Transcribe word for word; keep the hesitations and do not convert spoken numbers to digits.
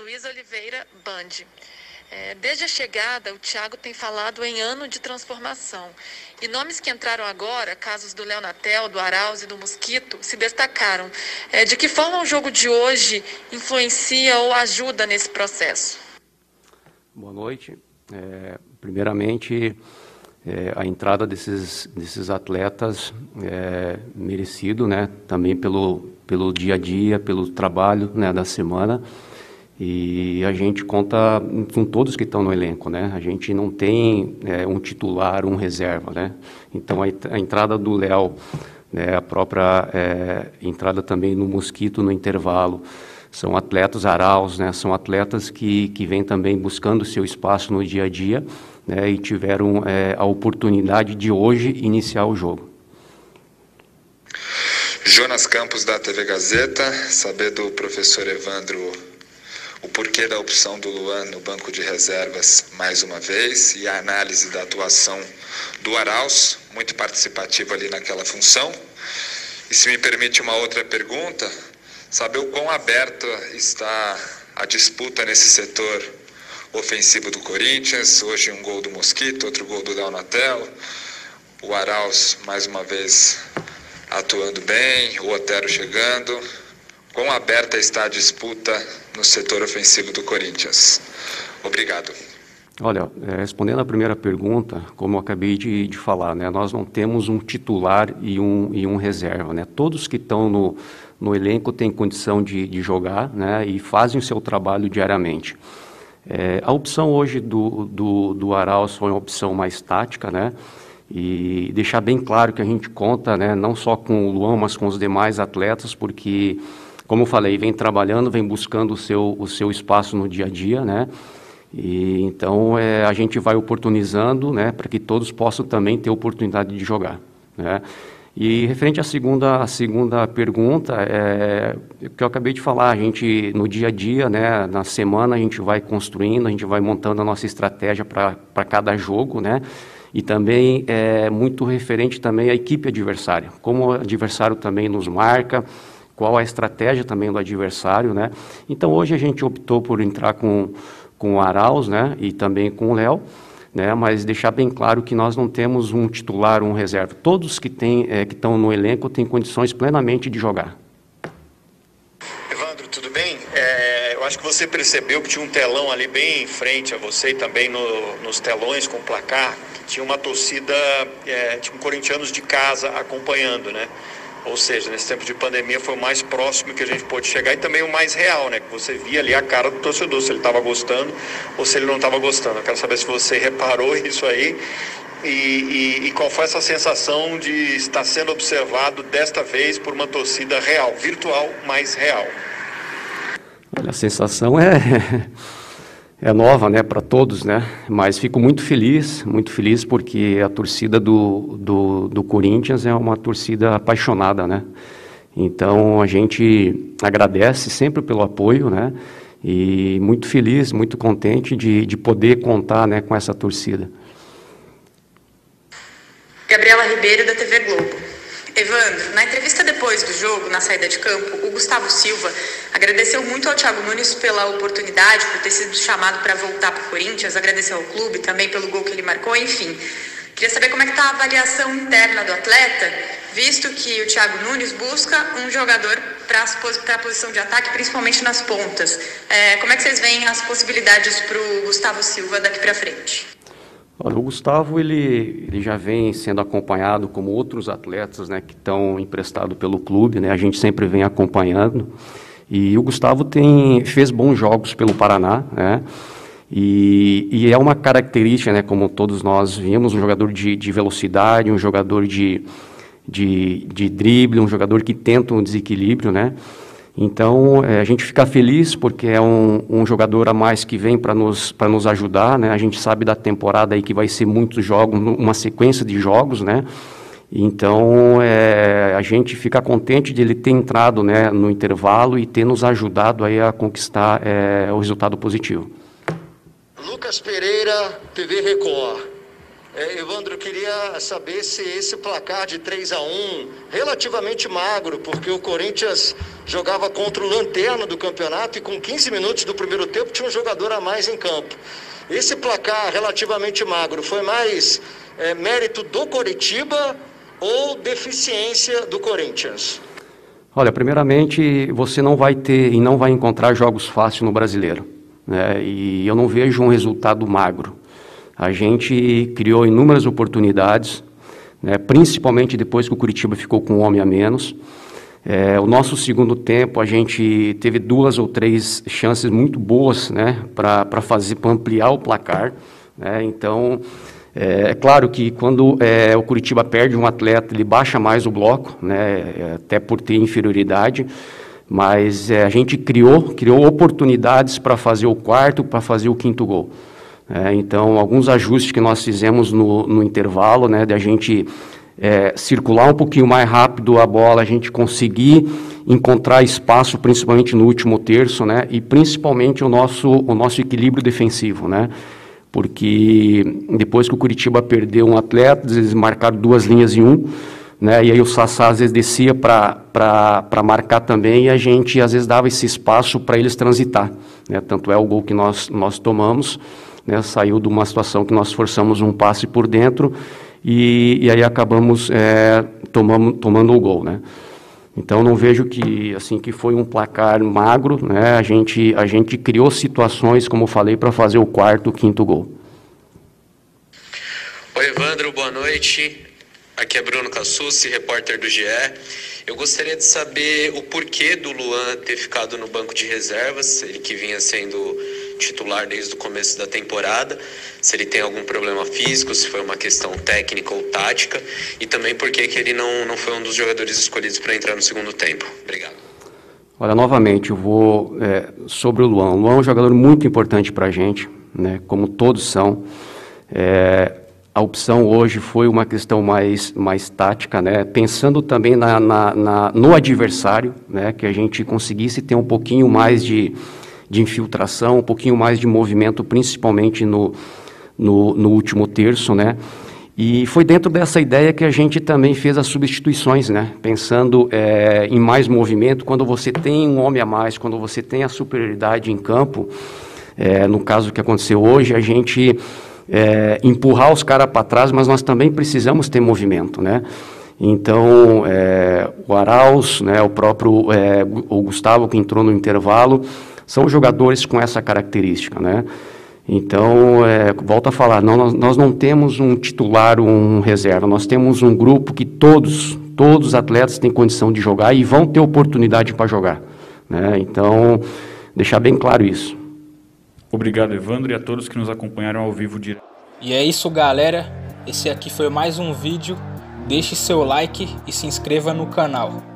Luiz Oliveira, Band. É, desde a chegada, o Thiago tem falado em ano de transformação. E nomes que entraram agora, casos do Léo Natel, do Arauz e do Mosquito, se destacaram. É, de que forma o jogo de hoje influencia ou ajuda nesse processo? Boa noite. É, primeiramente, é, a entrada desses, desses atletas é merecido, né? Também pelo, pelo dia a dia, pelo trabalho, né, da semana. E a gente conta com todos que estão no elenco, né? A gente não tem é, um titular, um reserva, né? Então, a, a entrada do Léo, né, a própria é, entrada também no Mosquito no intervalo, são atletas Arauz, né? São atletas que, que vêm também buscando seu espaço no dia a dia, né? E tiveram é, a oportunidade de hoje iniciar o jogo. Jonas Campos, da T V Gazeta, saber do professor Evandro o porquê da opção do Luan no banco de reservas mais uma vez e a análise da atuação do Arauz, muito participativo ali naquela função. E se me permite uma outra pergunta, saber o quão aberta está a disputa nesse setor ofensivo do Corinthians. Hoje um gol do Mosquito, outro gol do Léo Natel, o Arauz mais uma vez atuando bem, o Otero chegando. Quão aberta está a disputa no setor ofensivo do Corinthians? Obrigado. Olha, respondendo à primeira pergunta, como eu acabei de, de falar, né, nós não temos um titular e um, e um reserva, né? Todos que estão no, no elenco têm condição de, de jogar, né, e fazem o seu trabalho diariamente. É, a opção hoje do, do, do Arauz foi uma opção mais tática, né? E deixar bem claro que a gente conta, né, não só com o Luan, mas com os demais atletas, porque, como eu falei, vem trabalhando, vem buscando o seu, o seu espaço no dia a dia, né? E, então, é, a gente vai oportunizando, né, para que todos possam também ter oportunidade de jogar, né? E referente à segunda, à segunda pergunta, é, o que eu acabei de falar, a gente, no dia a dia, né, na semana, a gente vai construindo, a gente vai montando a nossa estratégia para cada jogo, né? E também é muito referente também à equipe adversária, como o adversário também nos marca, qual a estratégia também do adversário, né? Então, hoje a gente optou por entrar com, com o Arauz, né, e também com o Léo, né, mas deixar bem claro que nós não temos um titular, um reserva. Todos que, tem, é, que estão no elenco têm condições plenamente de jogar. Evandro, tudo bem? É, eu acho que você percebeu que tinha um telão ali bem em frente a você e também no, nos telões com placar, que tinha uma torcida, é, tinha corintianos de casa acompanhando, né? Ou seja, nesse tempo de pandemia foi o mais próximo que a gente pôde chegar e também o mais real, né? Que você via ali a cara do torcedor, se ele estava gostando ou se ele não estava gostando. Eu quero saber se você reparou isso aí e, e, e qual foi essa sensação de estar sendo observado desta vez por uma torcida real, virtual, mas real. Olha, a sensação é... É nova, né, para todos, né, mas fico muito feliz, muito feliz porque a torcida do, do, do Corinthians é uma torcida apaixonada, né, então a gente agradece sempre pelo apoio, né, e muito feliz, muito contente de, de poder contar, né, com essa torcida. Gabriela Ribeiro, da T V Globo. Evandro, na entrevista depois do jogo, na saída de campo, o Gustavo Silva agradeceu muito ao Thiago Nunes pela oportunidade, por ter sido chamado para voltar para o Corinthians, agradeceu ao clube também pelo gol que ele marcou, enfim. Queria saber como é que está a avaliação interna do atleta, visto que o Thiago Nunes busca um jogador para a posição de ataque, principalmente nas pontas. É, como é que vocês veem as possibilidades para o Gustavo Silva daqui para frente? Olha, o Gustavo ele, ele já vem sendo acompanhado como outros atletas, né, que estão emprestados pelo clube, né, a gente sempre vem acompanhando, e o Gustavo tem, fez bons jogos pelo Paraná, né, e, e é uma característica, né, como todos nós vimos, um jogador de, de velocidade, um jogador de, de, de drible, um jogador que tenta um desequilíbrio, né. Então, é, a gente fica feliz porque é um, um jogador a mais que vem para nos, para nos ajudar, né? A gente sabe da temporada aí que vai ser muitos jogos, uma sequência de jogos, né? Então, é, a gente fica contente de ele ter entrado, né, no intervalo e ter nos ajudado aí a conquistar é, o resultado positivo. Lucas Pereira, T V Record. É, Evandro, eu queria saber se esse placar de três a um, relativamente magro, porque o Corinthians jogava contra o lanterna do campeonato e com quinze minutos do primeiro tempo tinha um jogador a mais em campo. Esse placar relativamente magro foi mais é, mérito do Coritiba ou deficiência do Corinthians? Olha, primeiramente, você não vai ter e não vai encontrar jogos fáceis no Brasileiro, né? E eu não vejo um resultado magro. A gente criou inúmeras oportunidades, né, principalmente depois que o Coritiba ficou com um homem a menos. É, o nosso segundo tempo, a gente teve duas ou três chances muito boas, né, para fazer, para ampliar o placar, né? Então, é, é claro que quando é, o Coritiba perde um atleta, ele baixa mais o bloco, né, até por ter inferioridade, mas é, a gente criou, criou oportunidades para fazer o quarto, para fazer o quinto gol. É, então, alguns ajustes que nós fizemos no, no intervalo, né, de a gente é, circular um pouquinho mais rápido a bola, a gente conseguir encontrar espaço, principalmente no último terço, né, e principalmente o nosso, o nosso equilíbrio defensivo, né, porque depois que o Coritiba perdeu um atleta, eles marcaram duas linhas em um, né, e aí o Sassá às vezes descia para marcar também, e a gente às vezes dava esse espaço para eles transitar, né, tanto é o gol que nós, nós tomamos, né, saiu de uma situação que nós forçamos um passe por dentro e, e aí acabamos é, tomando, tomando o gol, né? Então não vejo que assim que foi um placar magro, né? A gente a gente criou situações, como eu falei, para fazer o quarto, o quinto gol. Oi, Evandro, boa noite. Aqui é Bruno Cassucci, repórter do G E. Eu gostaria de saber o porquê do Luan ter ficado no banco de reservas, ele que vinha sendo titular desde o começo da temporada, se ele tem algum problema físico, se foi uma questão técnica ou tática, e também por que ele não, não foi um dos jogadores escolhidos para entrar no segundo tempo. Obrigado. Olha, novamente, eu vou é, sobre o Luan. O Luan é um jogador muito importante para a gente, né, como todos são. É, a opção hoje foi uma questão mais, mais tática, né, pensando também na, na, na, no adversário, né, que a gente conseguisse ter um pouquinho mais de de infiltração, um pouquinho mais de movimento, principalmente no, no, no último terço, né? E foi dentro dessa ideia que a gente também fez as substituições, né? Pensando é, em mais movimento, quando você tem um homem a mais, quando você tem a superioridade em campo, é, no caso que aconteceu hoje, a gente é, empurrar os caras para trás, mas nós também precisamos ter movimento, né? Então, é, o Arauz, né, o próprio é, o Gustavo, que entrou no intervalo, são jogadores com essa característica, né? Então, é, volto a falar, não, nós, nós não temos um titular, um reserva, nós temos um grupo que todos, todos os atletas têm condição de jogar e vão ter oportunidade para jogar, né? Então, deixar bem claro isso. Obrigado, Evandro, e a todos que nos acompanharam ao vivo direto. E é isso, galera. Esse aqui foi mais um vídeo. Deixe seu like e se inscreva no canal.